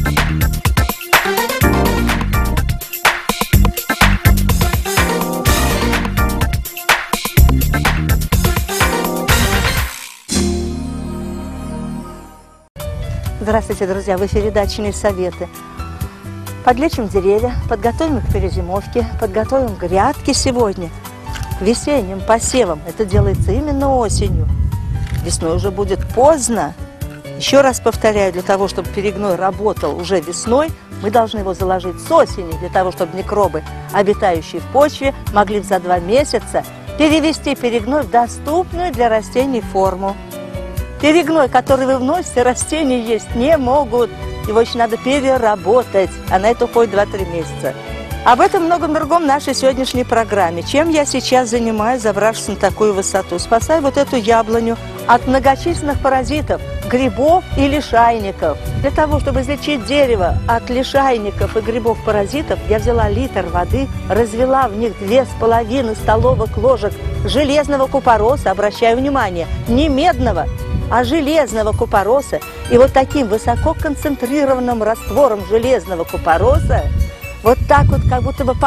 Здравствуйте, друзья! В эфире «Дачные советы». Подлечим деревья, подготовим их к перезимовке, подготовим грядки сегодня к весенним посевам. Это делается именно осенью. Весной уже будет поздно. Еще раз повторяю, для того, чтобы перегной работал уже весной, мы должны его заложить с осени, для того, чтобы микробы, обитающие в почве, могли за 2 месяца перевести перегной в доступную для растений форму. Перегной, который вы вносите, растения есть не могут. Его еще надо переработать, а на это уходит 2-3 месяца. Об этом многом другом в нашей сегодняшней программе. Чем я сейчас занимаюсь, забравшись на такую высоту? Спасаю вот эту яблоню от многочисленных паразитов, грибов и лишайников. Для того, чтобы излечить дерево от лишайников и грибов-паразитов, я взяла литр воды, развела в них 2,5 столовых ложек железного купороса, обращаю внимание, не медного, а железного купороса. И вот таким высококонцентрированным раствором железного купороса вот так вот как будто бы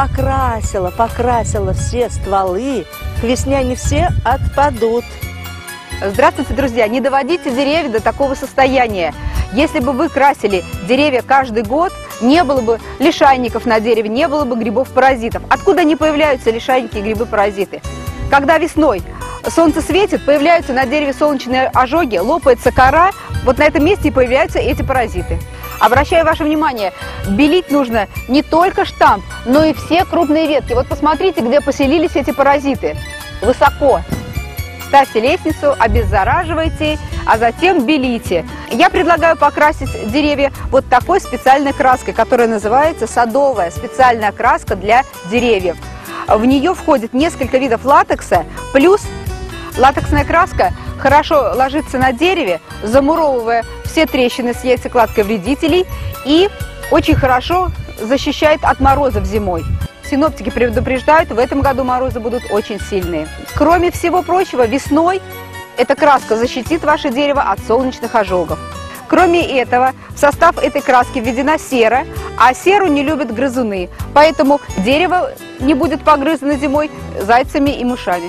покрасила все стволы. К весне они все отпадут. Здравствуйте, друзья! Не доводите деревья до такого состояния. Если бы вы красили деревья каждый год, не было бы лишайников на дереве, не было бы грибов-паразитов. Откуда они появляются, лишайники и грибы-паразиты? Когда весной солнце светит, появляются на дереве солнечные ожоги, лопается кора, вот на этом месте и появляются эти паразиты. Обращаю ваше внимание, белить нужно не только штамп, но и все крупные ветки. Вот посмотрите, где поселились эти паразиты. Высоко. Ставьте лестницу, обеззараживайте, а затем белите. Я предлагаю покрасить деревья вот такой специальной краской, которая называется садовая, специальная краска для деревьев. В нее входит несколько видов латекса, плюс латексная краска хорошо ложится на дереве, замуровывая все трещины с яйцекладкой вредителей и очень хорошо защищает от морозов зимой. Синоптики предупреждают, в этом году морозы будут очень сильные. Кроме всего прочего, весной эта краска защитит ваше дерево от солнечных ожогов. Кроме этого, в состав этой краски введена сера, а серу не любят грызуны, поэтому дерево не будет погрызено зимой зайцами и мышами.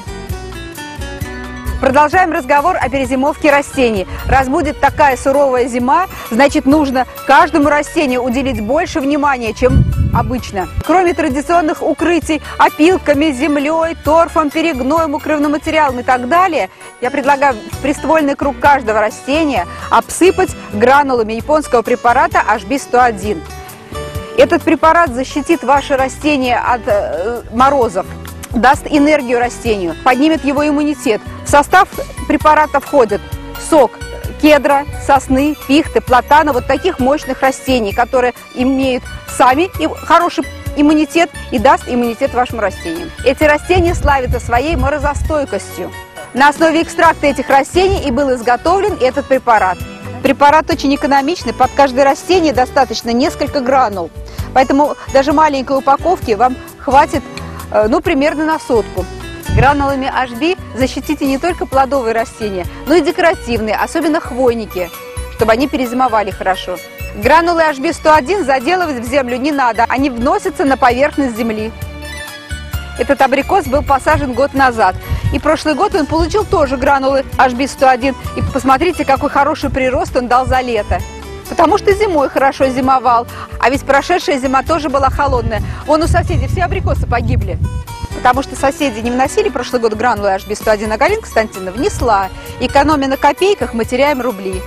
Продолжаем разговор о перезимовке растений. Раз будет такая суровая зима, значит, нужно каждому растению уделить больше внимания, чем обычно. Кроме традиционных укрытий опилками, землей, торфом, перегноем, укрывным материалом и так далее, я предлагаю в приствольный круг каждого растения обсыпать гранулами японского препарата HB101. Этот препарат защитит ваше растение от морозов, даст энергию растению, поднимет его иммунитет. В состав препарата входит сок кедра, сосны, пихты, платана, вот таких мощных растений, которые имеют сами хороший иммунитет и даст иммунитет вашим растениям. Эти растения славятся своей морозостойкостью. На основе экстракта этих растений и был изготовлен этот препарат. Препарат очень экономичный, под каждое растение достаточно несколько гранул, поэтому даже маленькой упаковки вам хватит примерно на сотку. Гранулами HB защитите не только плодовые растения, но и декоративные, особенно хвойники, чтобы они перезимовали хорошо. Гранулы HB101 заделывать в землю не надо, они вносятся на поверхность земли. Этот абрикос был посажен год назад, и прошлый год он получил тоже гранулы HB101. И посмотрите, какой хороший прирост он дал за лето. Потому что зимой хорошо зимовал, а ведь прошедшая зима тоже была холодная. Вон у соседей все абрикосы погибли. Потому что соседи не вносили прошлый год гранулы HB101, а Галина Константиновна внесла. Экономя на копейках, мы теряем рубли.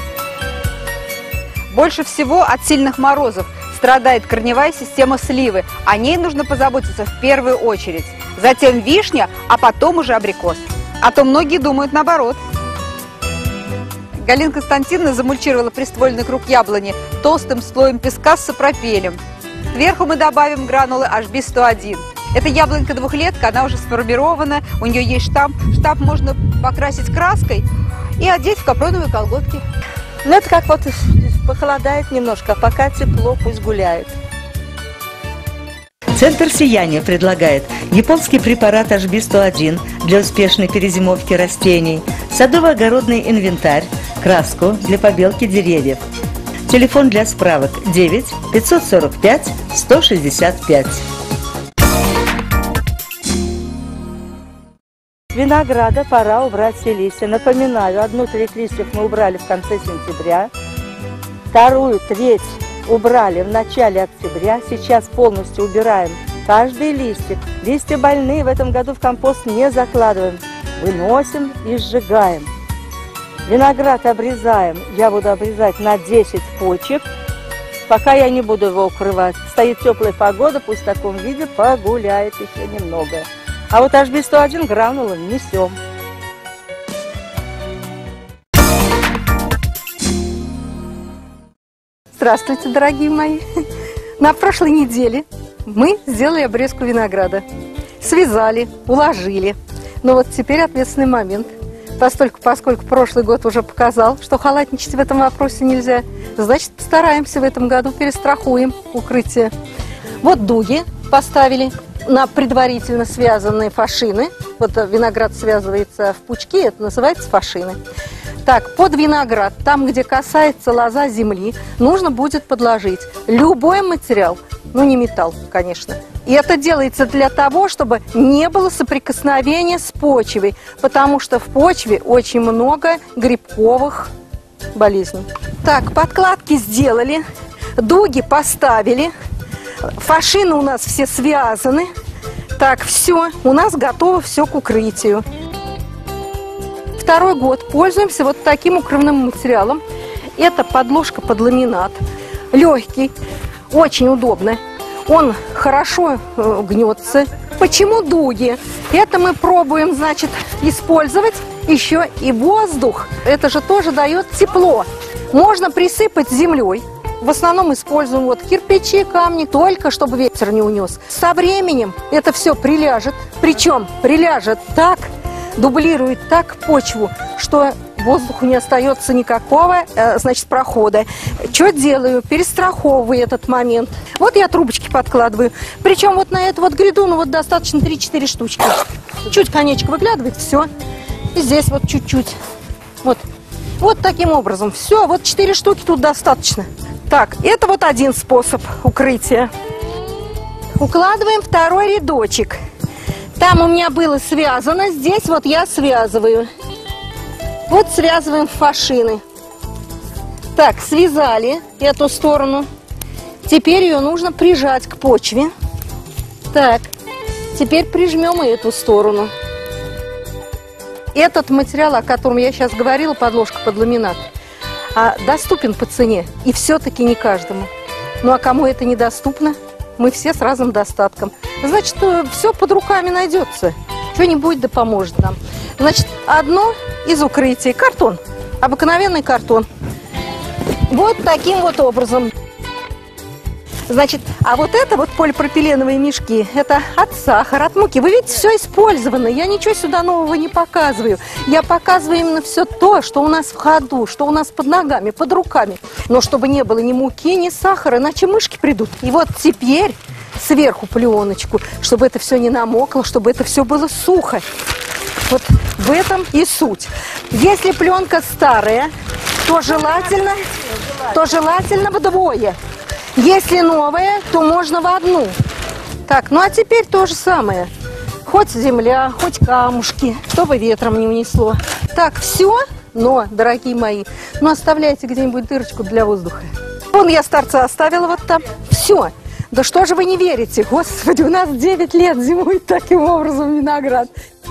Больше всего от сильных морозов страдает корневая система сливы. О ней нужно позаботиться в первую очередь. Затем вишня, а потом уже абрикос. А то многие думают наоборот. Галина Константиновна замульчировала приствольный круг яблони толстым слоем песка с сапропелем. Сверху мы добавим гранулы HB101. Это яблонька двухлетка, она уже сформирована, у нее есть штамп. Штамп можно покрасить краской и одеть в капроновые колготки. Ну, это как вот похолодает немножко, а пока тепло, пусть гуляет. Центр сияния предлагает японский препарат HB101 для успешной перезимовки растений, садово-огородный инвентарь, краску для побелки деревьев. Телефон для справок 9 545 165. Винограда пора убрать все листья. Напоминаю, одну треть листьев мы убрали в конце сентября, вторую треть убрали в начале октября. Сейчас полностью убираем каждый листик. Листья больные в этом году в компост не закладываем. Выносим и сжигаем. Виноград обрезаем. Я буду обрезать на 10 почек. Пока я не буду его укрывать. Стоит теплая погода, пусть в таком виде погуляет еще немного. А вот HB101 гранулы несем. Здравствуйте, дорогие мои! На прошлой неделе мы сделали обрезку винограда. Связали, уложили. Но вот теперь ответственный момент. Поскольку прошлый год уже показал, что халатничать в этом вопросе нельзя, значит, постараемся в этом году, перестрахуем укрытие. Вот дуги поставили на предварительно связанные фашины. Вот виноград связывается в пучки, это называется фашины. Так, под виноград, там, где касается лоза земли, нужно будет подложить любой материал, но не металл, конечно. И это делается для того, чтобы не было соприкосновения с почвой, потому что в почве очень много грибковых болезней. Так, подкладки сделали, дуги поставили, фашины у нас все связаны. Так, все, у нас готово все к укрытию. Второй год пользуемся вот таким укрывным материалом. Это подложка под ламинат. Легкий, очень удобный. Он хорошо гнется. Почему дуги? Это мы пробуем, значит, использовать еще и воздух. Это же тоже дает тепло. Можно присыпать землей. В основном используем вот кирпичи, камни, только чтобы ветер не унес. Со временем это все приляжет. Причем приляжет так, дублирует так почву, что воздуху не остается никакого, значит, прохода. Что делаю? Перестраховываю этот момент. Вот я трубочки подкладываю. Причем вот на эту вот гряду, ну вот достаточно 3-4 штучки. Чуть конечко выглядывает, все. И здесь вот чуть-чуть. Вот таким образом. Все, вот 4 штуки тут достаточно. Так, это вот один способ укрытия. Укладываем второй рядочек. Там у меня было связано, здесь вот я связываю. Вот связываем фашины. Так, связали эту сторону. Теперь ее нужно прижать к почве. Так, теперь прижмем и эту сторону. Этот материал, о котором я сейчас говорила, подложка под ламинат, доступен по цене. И все-таки не каждому. Ну а кому это недоступно? Мы все с разным достатком. Значит, все под руками найдется. Что-нибудь да поможет нам. Значит, одно из укрытий. Картон. Обыкновенный картон. Вот таким вот образом. Значит, а вот это вот полипропиленовые мешки, это от сахара, от муки. Вы видите, все использовано. Я ничего сюда нового не показываю. Я показываю именно все то, что у нас в ходу, что у нас под ногами, под руками. Но чтобы не было ни муки, ни сахара, иначе мышки придут. И вот теперь сверху пленочку, чтобы это все не намокло, чтобы это все было сухо. Вот в этом и суть. Если пленка старая, то желательно вдвое. Если новая, то можно в одну. Так, ну а теперь то же самое. Хоть земля, хоть камушки, чтобы ветром не унесло. Так, все. Но, дорогие мои, ну оставляйте где-нибудь дырочку для воздуха. Вон я с торца оставила вот там. Все. Да что же вы не верите? Господи, у нас 9 лет зимует таким образом виноград.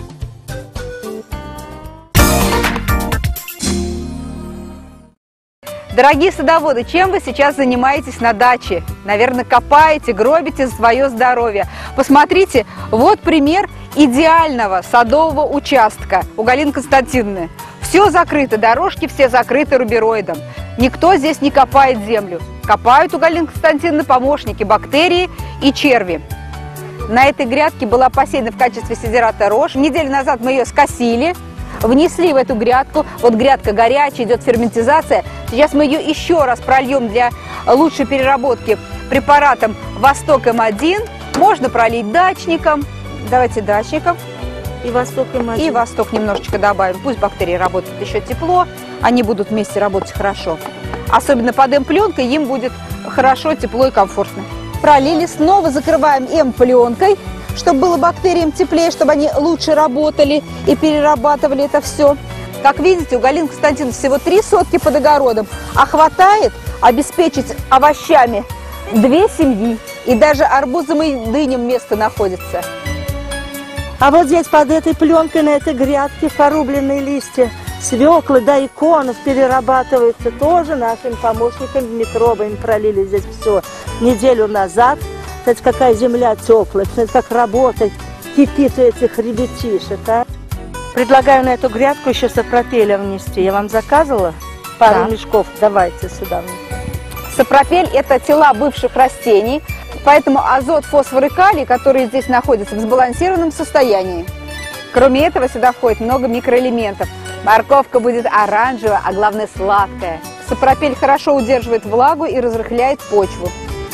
Дорогие садоводы, чем вы сейчас занимаетесь на даче? Наверное, копаете, гробите за свое здоровье. Посмотрите, вот пример идеального садового участка у Галины Константиновны. Все закрыто, дорожки все закрыты рубероидом. Никто здесь не копает землю. Копают у Галины Константиновны помощники, бактерии и черви. На этой грядке была посеяна в качестве сидирата рожь. Неделю назад мы ее скосили, внесли в эту грядку. Вот грядка горячая, идет ферментизация. Сейчас мы ее еще раз прольем для лучшей переработки препаратом Восток М1. Можно пролить дачником. Давайте дачником. И Восток М1. И Восток немножечко добавим. Пусть бактерии работают еще тепло. Они будут вместе работать хорошо. особенно под М-пленкой, им будет хорошо, тепло и комфортно. Пролили, снова закрываем М-пленкой, чтобы было бактериям теплее, чтобы они лучше работали и перерабатывали это все. Как видите, у Галины Константиновны всего 3 сотки под огородом, а хватает обеспечить овощами 2 семьи. И даже арбузам и дыням место находится. А вот здесь под этой пленкой, на этой грядке, порубленные листья свеклы, дайконов перерабатываются тоже нашими помощниками, микробами. Пролили здесь все неделю назад. Кстати, какая земля теплая, кстати, как работать кипит у этих ребятишек, а? Предлагаю на эту грядку еще сапропеля внести. Я вам заказывала пару мешков, давайте сюда. Сапропель – это тела бывших растений, поэтому азот, фосфор и калий, которые здесь находятся в сбалансированном состоянии. Кроме этого, сюда входит много микроэлементов. Морковка будет оранжевая, а главное сладкая. Сапропель хорошо удерживает влагу и разрыхляет почву.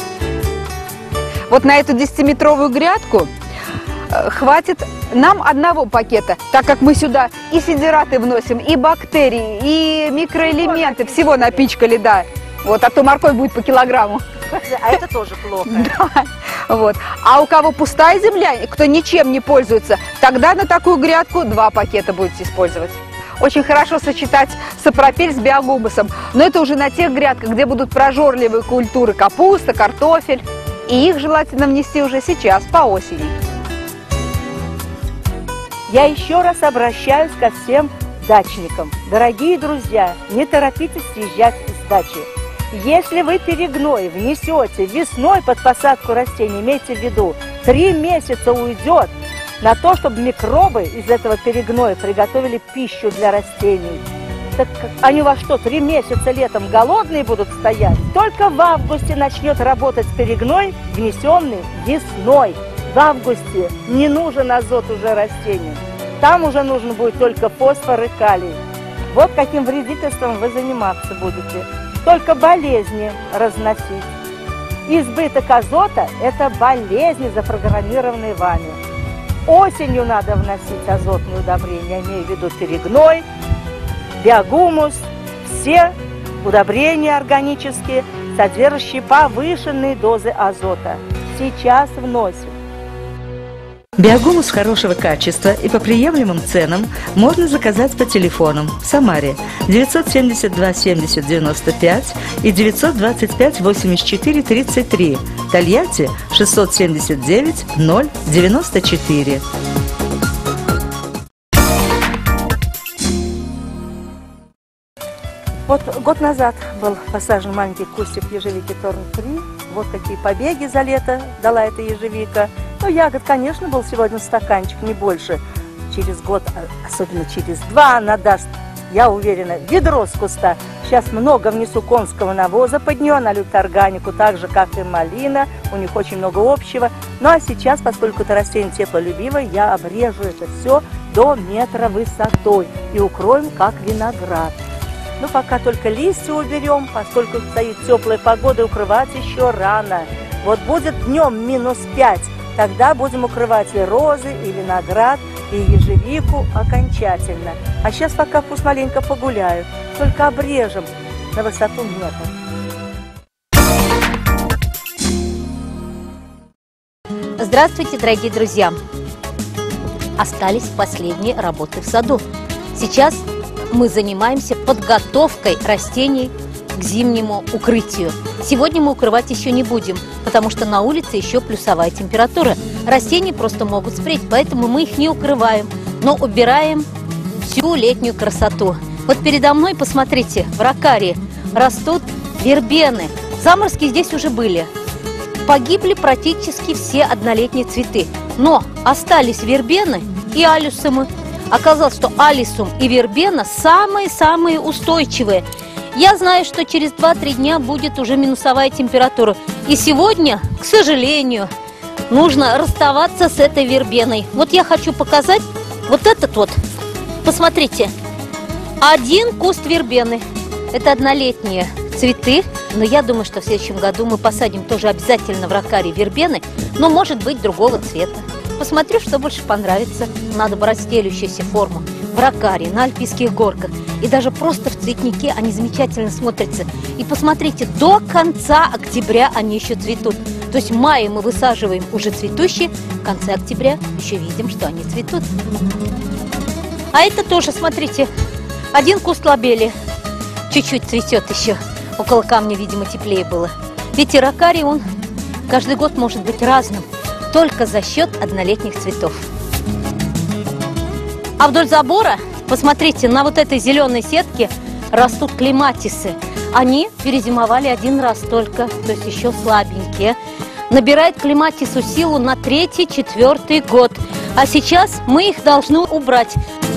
Вот на эту 10-метровую грядку хватит нам одного пакета, так как мы сюда и сидираты вносим, и бактерии, и микроэлементы, всего напичкали, да. Вот, а то морковь будет по килограмму. А это тоже плохо. Да. Вот. А у кого пустая земля, кто ничем не пользуется, тогда на такую грядку 2 пакета будете использовать. Очень хорошо сочетать сапропель с биогумусом, но это уже на тех грядках, где будут прожорливые культуры капуста, картофель. И их желательно внести уже сейчас, по осени. Я еще раз обращаюсь ко всем дачникам. Дорогие друзья, не торопитесь съезжать с дачи. Если вы перегной внесете весной под посадку растений, имейте в виду, 3 месяца уйдет на то, чтобы микробы из этого перегноя приготовили пищу для растений. Так они во что, 3 месяца летом голодные будут стоять? Только в августе начнет работать перегной, внесенный весной. В августе не нужен азот уже растению. Там уже нужен будет только фосфор и калий. Вот каким вредительством вы заниматься будете. Только болезни разносить. Избыток азота – это болезни, запрограммированные вами. Осенью надо вносить азотные удобрения, я имею в виду перегной, биогумус, все удобрения органические, содержащие повышенные дозы азота. Сейчас вносим. Биогумус хорошего качества и по приемлемым ценам можно заказать по телефонам в Самаре 972 70 95 и 925 84 33, Тольятти 679 0 94. Вот год назад был посажен маленький кустик ежевики Торн-3. Вот какие побеги за лето дала эта ежевика. Но ягод, конечно, был сегодня стаканчик, не больше. Через год, особенно через 2, она даст, я уверена, ведро с куста. Сейчас много внесу конского навоза под нее, она любит органику, так же, как и малина. У них очень много общего. Ну а сейчас, поскольку это растение теплолюбивое, я обрежу это все до метра высотой и укроем, как виноград. Ну, пока только листья уберем, поскольку стоит теплая погода, укрывать еще рано. Вот будет днем -5, тогда будем укрывать и розы, и виноград, и ежевику окончательно. А сейчас пока пусть маленько погуляют, только обрежем на высоту метра. Здравствуйте, дорогие друзья! Остались последние работы в саду. Сейчас мы занимаемся подготовкой растений к зимнему укрытию. Сегодня мы укрывать еще не будем, потому что на улице еще плюсовая температура. Растения просто могут спреть, поэтому мы их не укрываем, но убираем всю летнюю красоту. Вот передо мной, посмотрите, в ракаре растут вербены. Заморозки здесь уже были. Погибли практически все однолетние цветы, но остались вербены и алисумы. Оказалось, что алисум и вербена самые-самые устойчивые. Я знаю, что через 2-3 дня будет уже минусовая температура. И сегодня, к сожалению, нужно расставаться с этой вербеной. Вот я хочу показать вот этот вот. Посмотрите, один куст вербены. Это однолетние цветы. Но я думаю, что в следующем году мы посадим тоже обязательно в ракаре вербены, но может быть другого цвета. посмотрю, что больше понравится. Надо брать стелющуюся форму в ракаре, на альпийских горках. И даже просто в цветнике они замечательно смотрятся. И посмотрите, до конца октября они еще цветут. То есть в мае мы высаживаем уже цветущие, в конце октября еще видим, что они цветут. А это тоже, смотрите, один куст лобели. Чуть-чуть цветет еще. Около камня, видимо, теплее было. Видите, ракарий, он каждый год может быть разным. Только за счет однолетних цветов. А вдоль забора, посмотрите, на вот этой зеленой сетке растут клематисы. Они перезимовали один раз только, то есть еще слабенькие. Набирает клематису силу на 3-4 год. А сейчас мы их должны убрать.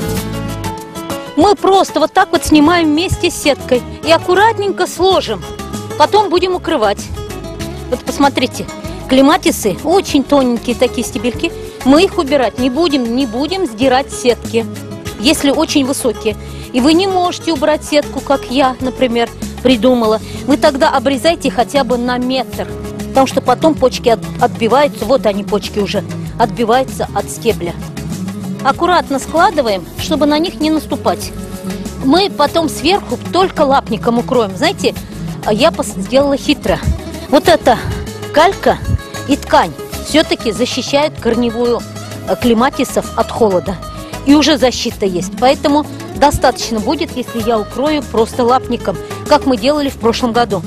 Мы просто вот так вот снимаем вместе с сеткой и аккуратненько сложим. Потом будем укрывать. Вот посмотрите, клематисы очень тоненькие такие стебельки. Мы их убирать не будем сдирать сетки, если очень высокие. И вы не можете убрать сетку, как я, например, придумала. Вы тогда обрезайте хотя бы на метр, потому что потом почки отбиваются. Вот они, почки уже отбиваются от стебля. Аккуратно складываем, чтобы на них не наступать. Мы потом сверху только лапником укроем. Знаете, я сделала хитро. Вот эта калька и ткань все-таки защищают корневую клематисов от холода. И уже защита есть. Поэтому достаточно будет, если я укрою просто лапником, как мы делали в прошлом году.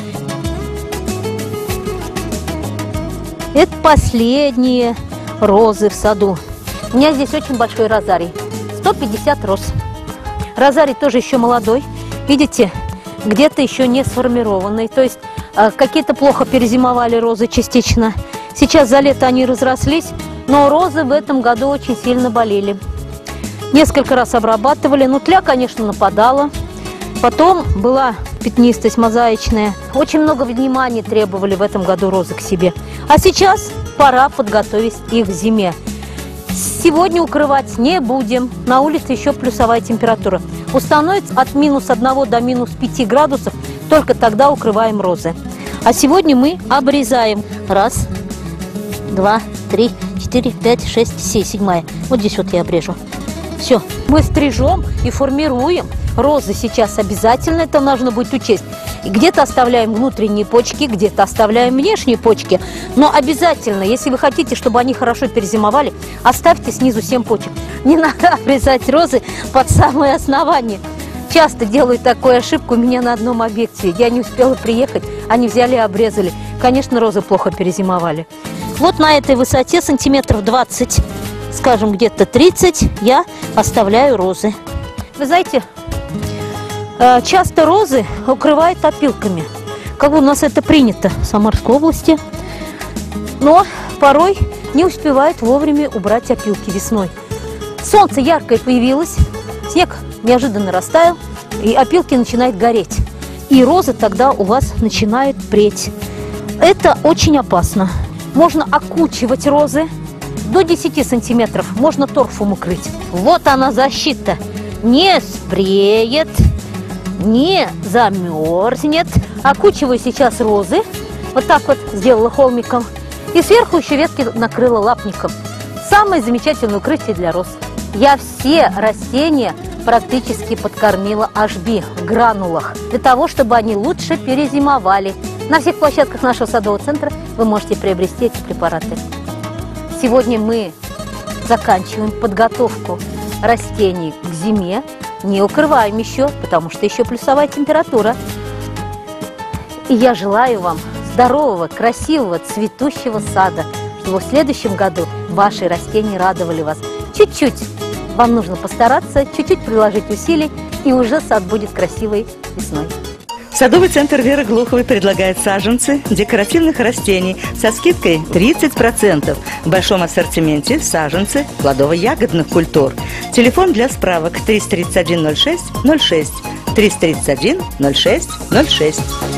Это последние розы в саду. У меня здесь очень большой розарий. 150 роз. Розарий тоже еще молодой. Видите, где-то еще не сформированный. То есть какие-то плохо перезимовали розы частично. Сейчас за лето они разрослись, но розы в этом году очень сильно болели. Несколько раз обрабатывали. Ну, тля, конечно, нападала. Потом была пятнистость мозаичная. Очень много внимания требовали в этом году розы к себе. А сейчас пора подготовить их к зиме. Сегодня укрывать не будем. На улице еще плюсовая температура. Установится от -1 до -5 градусов. Только тогда укрываем розы. А сегодня мы обрезаем. 1, 2, 3, 4, 5, 6, 7, 7. Вот здесь вот я обрежу. Все. Мы стрижем и формируем. Розы сейчас обязательно, это нужно будет учесть. И где-то оставляем внутренние почки, где-то оставляем внешние почки. Но обязательно, если вы хотите, чтобы они хорошо перезимовали, оставьте снизу 7 почек. Не надо обрезать розы под самое основание. Часто делаю такую ошибку у меня на одном объекте. Я не успела приехать, они взяли и обрезали. Конечно, розы плохо перезимовали. Вот на этой высоте сантиметров 20, скажем, где-то 30, я оставляю розы. Вы знаете, часто розы укрывают опилками. Как бы у нас это принято в Самарской области. Но порой не успевают вовремя убрать опилки весной. Солнце яркое появилось, снег неожиданно растаял, и опилки начинают гореть. И розы тогда у вас начинают преть. Это очень опасно. Можно окучивать розы до 10 сантиметров. Можно торфом укрыть. Вот она защита. Не спреет, не замерзнет. Окучиваю сейчас розы. Вот так вот сделала холмиком. И сверху еще ветки накрыла лапником. Самое замечательное укрытие для роз. Я все растения практически подкормила HB в гранулах, для того, чтобы они лучше перезимовали. На всех площадках нашего садового центра вы можете приобрести эти препараты. Сегодня мы заканчиваем подготовку растений к зиме. Не укрываем еще, потому что еще плюсовая температура. И я желаю вам здорового, красивого, цветущего сада, чтобы в следующем году ваши растения радовали вас. Чуть-чуть вам нужно постараться, чуть-чуть приложить усилий, и уже сад будет красивый весной. Садовый центр Веры Глуховой предлагает саженцы декоративных растений со скидкой 30%. В большом ассортименте саженцы плодово-ягодных культур. Телефон для справок 331 06 06 331 06 06.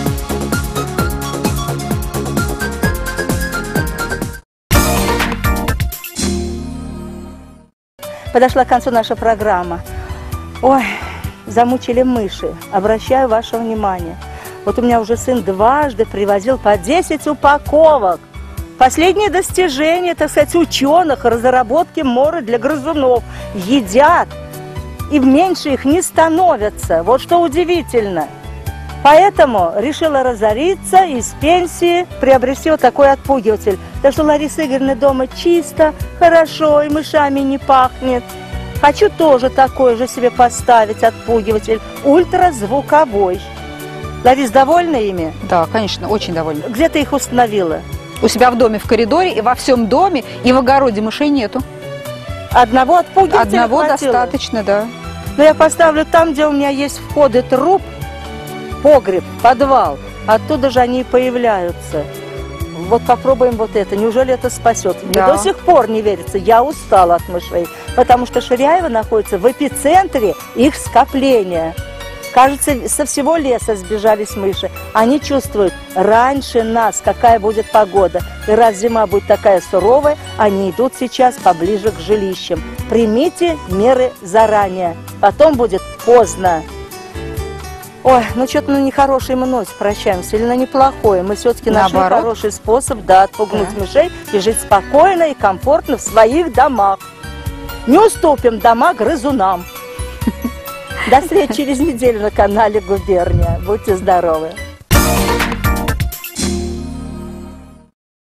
Подошла к концу наша программа. Ой, замучили мыши. Обращаю ваше внимание. Вот у меня уже сын дважды привозил по 10 упаковок Последние достижения, так сказать, ученых, разработки моры для грызунов. Едят, и меньше их не становятся. Вот что удивительно. Поэтому решила разориться и с пенсии приобрести вот такой отпугиватель. Так что Лариса Игоревна дома чисто, хорошо, и мышами не пахнет. Хочу тоже такой же себе поставить отпугиватель, ультразвуковой. Ларис, довольна ими? Да, конечно, очень довольна. Где ты их установила? У себя в доме в коридоре, и во всем доме, и в огороде мышей нету. Одного отпугивателя Одного хватило? достаточно, да. Но я поставлю там, где у меня есть входы труб, погреб, подвал. Оттуда же они и появляются. Вот попробуем вот это. Неужели это спасет? Мне Да. до сих пор не верится. Я устала от мышей. Потому что Ширяево находится в эпицентре их скопления. Кажется, со всего леса сбежались мыши. Они чувствуют раньше нас, какая будет погода. И раз зима будет такая суровая, они идут сейчас поближе к жилищам. Примите меры заранее. Потом будет поздно. Ой, ну что-то на нехорошей мы ночь прощаемся, или на неплохое. Мы все-таки нашли Наоборот. хороший способ, да, отпугнуть мышей и жить спокойно и комфортно в своих домах. Не уступим дома грызунам. До встречи через неделю на канале Губерния. Будьте здоровы!